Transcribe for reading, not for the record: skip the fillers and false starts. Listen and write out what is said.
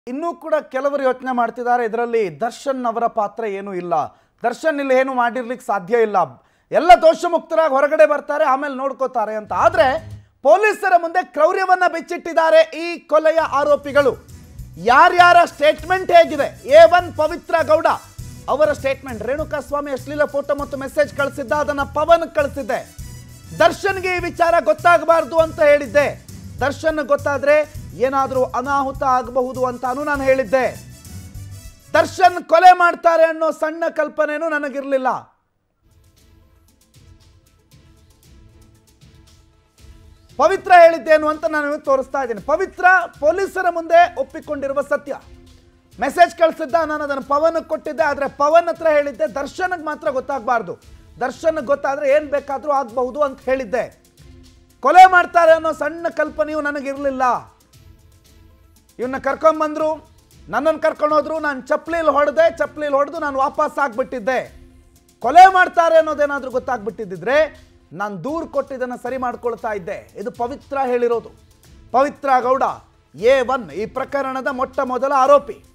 ಇನ್ನೂ ಕೂಡ ಕೆಲವರು ಯೋಚನೆ ಮಾಡ್ತಿದ್ದಾರೆ ಇದರಲ್ಲಿ ದರ್ಶನ್ ಅವರ ಪಾತ್ರ ಏನೂ ಇಲ್ಲ, ದರ್ಶನ್ ಇಲ್ಲಿ ಏನು ಮಾಡಿರ್ಲಿಕ್ಕೆ ಸಾಧ್ಯ ಇಲ್ಲ, ಎಲ್ಲ ದೋಷ ಮುಕ್ತರಾಗಿ ಹೊರಗಡೆ ಬರ್ತಾರೆ ಆಮೇಲೆ ನೋಡ್ಕೋತಾರೆ ಅಂತ. ಆದರೆ ಪೊಲೀಸರ ಮುಂದೆ ಕ್ರೌರ್ಯವನ್ನ ಬೆಚ್ಚಿಟ್ಟಿದ್ದಾರೆ ಈ ಕೊಲೆಯ ಆರೋಪಿಗಳು. ಯಾರ್ಯಾರ ಸ್ಟೇಟ್ಮೆಂಟ್ ಹೇಗಿದೆ? A1 ಪವಿತ್ರ ಗೌಡ ಅವರ ಸ್ಟೇಟ್ಮೆಂಟ್. ರೇಣುಕಾಸ್ವಾಮಿ ಅಶ್ಲೀಲ ಫೋಟೋ ಮತ್ತು ಮೆಸೇಜ್ ಕಳಿಸಿದ್ದ, ಅದನ್ನ ಪವನ್ ಕಳಿಸಿದ್ದೆ. ದರ್ಶನ್ಗೆ ಈ ವಿಚಾರ ಗೊತ್ತಾಗಬಾರ್ದು ಅಂತ ಹೇಳಿದ್ದೆ. ದರ್ಶನ್ ಗೊತ್ತಾದ್ರೆ ಏನಾದರೂ ಅನಾಹುತ ಆಗಬಹುದು ಅಂತಾನು ನಾನು ಹೇಳಿದ್ದೆ. ದರ್ಶನ್ ಕೊಲೆ ಮಾಡ್ತಾರೆ ಅನ್ನೋ ಸಣ್ಣ ಕಲ್ಪನೆನೂ ನನಗಿರಲಿಲ್ಲ. ಪವಿತ್ರ ಹೇಳಿದ್ದೇನು ಅಂತ ನಾನು ತೋರಿಸ್ತಾ ಇದ್ದೀನಿ. ಪವಿತ್ರ ಪೊಲೀಸರ ಮುಂದೆ ಒಪ್ಪಿಕೊಂಡಿರುವ ಸತ್ಯ. ಮೆಸೇಜ್ ಕಳಿಸಿದ್ದ, ನಾನು ಅದನ್ನು ಪವನ್ ಕೊಟ್ಟಿದ್ದೆ. ಆದರೆ ಪವನ್ ಹತ್ರ ಹೇಳಿದ್ದೆ ದರ್ಶನ್ಗೆ ಮಾತ್ರ ಗೊತ್ತಾಗಬಾರ್ದು, ದರ್ಶನ್ಗೆ ಗೊತ್ತಾದ್ರೆ ಏನು ಬೇಕಾದರೂ ಆಗಬಹುದು ಅಂತ ಹೇಳಿದ್ದೆ. ಕೊಲೆ ಮಾಡ್ತಾರೆ ಅನ್ನೋ ಸಣ್ಣ ಕಲ್ಪನೆಯೂ ನನಗಿರಲಿಲ್ಲ. ಇವನ್ನ ಕರ್ಕೊಂಬಂದ್ರು, ನನ್ನನ್ನು ಕರ್ಕೊಂಡೋದ್ರು, ನಾನು ಚಪ್ಪಲಿಲಿ ಹೊಡೆದು ನಾನು ವಾಪಸ್ ಆಗ್ಬಿಟ್ಟಿದ್ದೆ. ಕೊಲೆ ಮಾಡ್ತಾರೆ ಅನ್ನೋದೇನಾದರೂ ಗೊತ್ತಾಗ್ಬಿಟ್ಟಿದ್ದಿದ್ರೆ ನಾನು ದೂರು ಕೊಟ್ಟಿದ್ದನ್ನು ಸರಿ ಮಾಡ್ಕೊಳ್ತಾ ಇದ್ದೆ. ಇದು ಪವಿತ್ರ ಹೇಳಿರೋದು. ಪವಿತ್ರ ಗೌಡ A1 ಈ ಪ್ರಕರಣದ ಮೊಟ್ಟ ಮೊದಲ ಆರೋಪಿ.